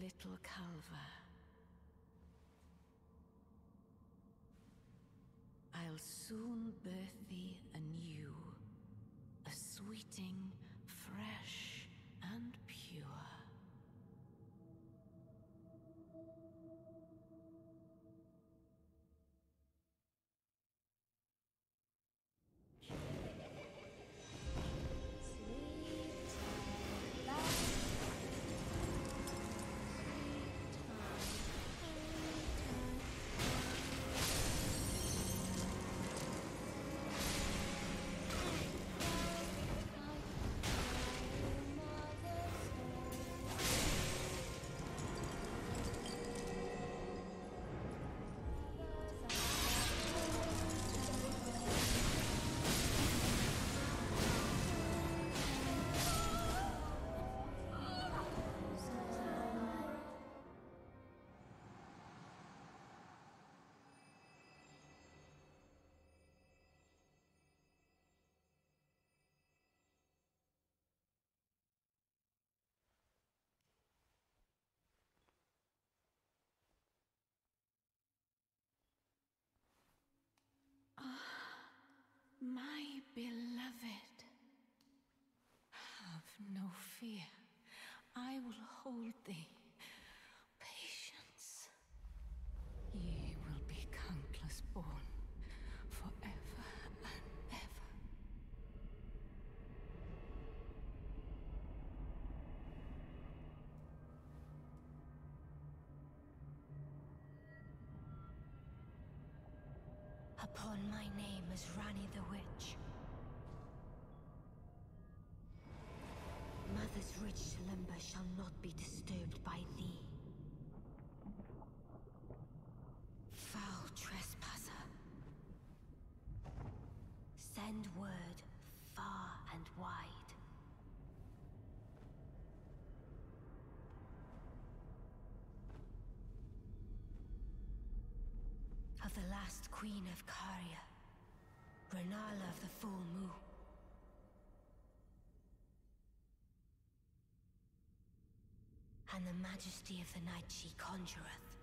little Calva. I'll soon birth thee anew, a sweeting, fresh and pure. My beloved, have no fear. I will hold thee. Patience. Ye will be countless born, forever and ever. Upon my name as Ranni the Witch. Mother's rich slumber shall not be disturbed by thee. Foul trespasser. Send word far and wide. Of the last queen of Caria, Rennala of the Full Moon. And the majesty of the night she conjureth.